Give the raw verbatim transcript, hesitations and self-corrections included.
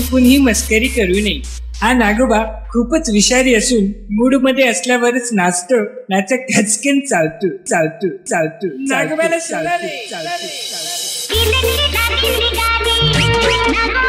चुकूनही मस्करी करू नये. हा नागोबा खूपच विषारी असून मूड मध्ये असल्यावरच नाचतो, नाचा खचकन चालतो चालतो चालतो नागोबाला चालतो चालतो चालतो.